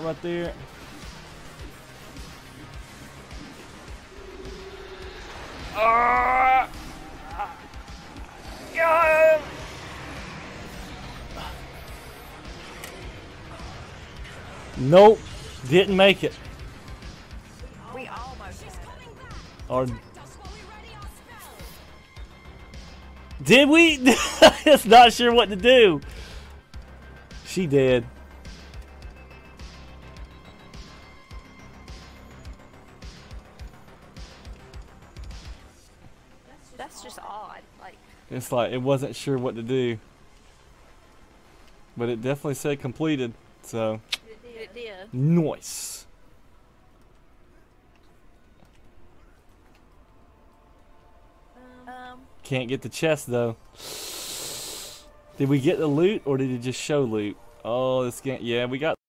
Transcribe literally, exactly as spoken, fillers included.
right there. Uh, yeah. Nope, didn't make it. We almost had it. Or did we? Just not sure what to do. She did. That's just odd. Like, It's like it wasn't sure what to do. But it definitely said completed. So it did. nice. Um, Can't get the chest though. Did we get the loot or did it just show loot? Oh, this game. Yeah, we got